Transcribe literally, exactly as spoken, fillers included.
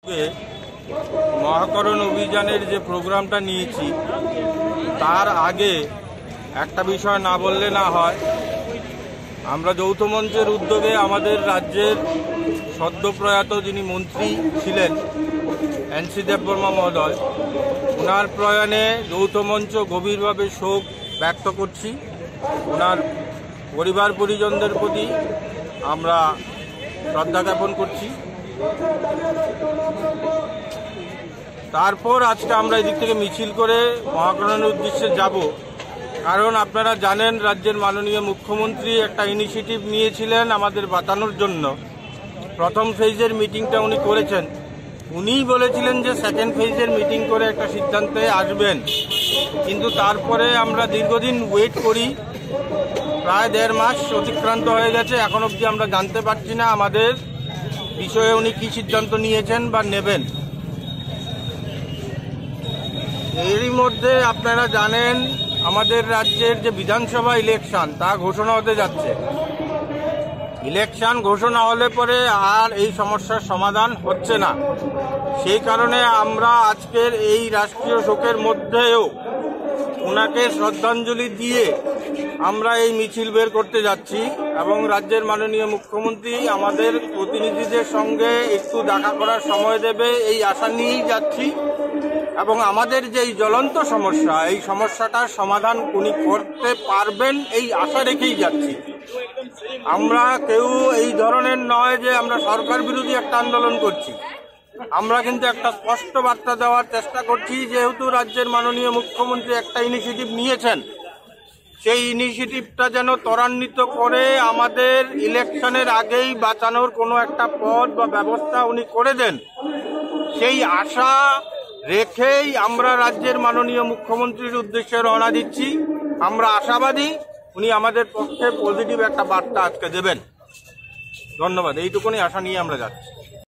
মহাকরণ অভিযানের যে প্রোগ্রামটা নিয়েছি তার আগে একটা বিষয় না বললে না হয়। আমরা যৌথ মঞ্চের উদ্যোগে আমাদের রাজ্যের সদ্যপ্রয়াত যিনি মন্ত্রী ছিলেন এনসি দেববর্মা মহোদয়, ওনার প্রয়াণে যৌথ মঞ্চ গভীরভাবে শোক ব্যক্ত করছি। ওনার পরিবার পরিজনদের প্রতি আমরা শ্রদ্ধা জ্ঞাপন করছি। তারপর আজকে আমরা এদিক থেকে মিছিল করে মহাকরণের উদ্দেশ্যে যাব, কারণ আপনারা জানেন রাজ্যের মাননীয় মুখ্যমন্ত্রী একটা ইনিশিয়েটিভ নিয়েছিলেন আমাদের বাঁচানোর জন্য। প্রথম ফেজের মিটিংটা উনি করেছেন, উনিই বলেছিলেন যে সেকেন্ড ফেজের মিটিং করে একটা সিদ্ধান্তে আসবেন, কিন্তু তারপরে আমরা দীর্ঘদিন ওয়েট করি, প্রায় দেড় মাস অতিক্রান্ত হয়ে গেছে, এখন অবধি আমরা জানতে পারছি না আমাদের বিষয়ে উনি কী সিদ্ধান্ত নিয়েছেন বা নেবেন। এরই মধ্যে আপনারা জানেন আমাদের রাজ্যের যে বিধানসভা ইলেকশন তা ঘোষণা হতে যাচ্ছে। ইলেকশন ঘোষণা হলে পরে আর এই সমস্যার সমাধান হচ্ছে না। সেই কারণে আমরা আজকের এই রাষ্ট্রীয় শোকের মধ্যেও ওনাকে শ্রদ্ধাঞ্জলি দিয়ে আমরা এই মিছিল বের করতে যাচ্ছি এবং রাজ্যের মাননীয় মুখ্যমন্ত্রী আমাদের প্রতিনিধিদের সঙ্গে একটু দেখা করার সময় দেবে এই আশা নিয়েই যাচ্ছি এবং আমাদের যে জ্বলন্ত সমস্যা এই সমস্যাটার সমাধান উনি করতে পারবেন এই আশা রেখেই যাচ্ছি। আমরা কেউ এই ধরনের নয় যে আমরা সরকার বিরোধী একটা আন্দোলন করছি, আমরা কিন্তু একটা স্পষ্ট বার্তা দেওয়ার চেষ্টা করছি। যেহেতু রাজ্যের মাননীয় মুখ্যমন্ত্রী একটা ইনিশিয়েটিভ নিয়েছেন, সেই ইনিশিয়েটিভটা যেন ত্বরান্বিত করে আমাদের ইলেকশনের আগেই বাঁচানোর কোনো একটা পথ বা ব্যবস্থা উনি করে দেন, সেই আশা রেখেই আমরা রাজ্যের মাননীয় মুখ্যমন্ত্রীর উদ্দেশ্যে রওনা দিচ্ছি। আমরা আশাবাদী উনি আমাদের পক্ষে পজিটিভ একটা বার্তা আজকে দেবেন। ধন্যবাদ, এইটুকুনি আশা নিয়ে আমরা যাচ্ছি।